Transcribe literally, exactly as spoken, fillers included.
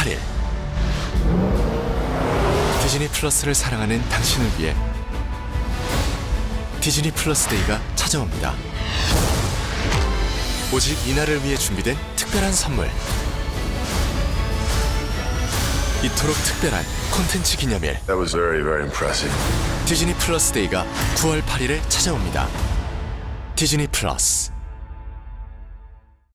팔 일 디즈니 플러스를 사랑하는 당신을 위해 디즈니 플러스 데이가 찾아옵니다. 오직 이날을 위해 준비된 특별한 선물, 이토록 특별한 콘텐츠 기념일 That was very, very impressive. 디즈니 플러스 데이가 구월 팔 일에 찾아옵니다. 디즈니 플러스.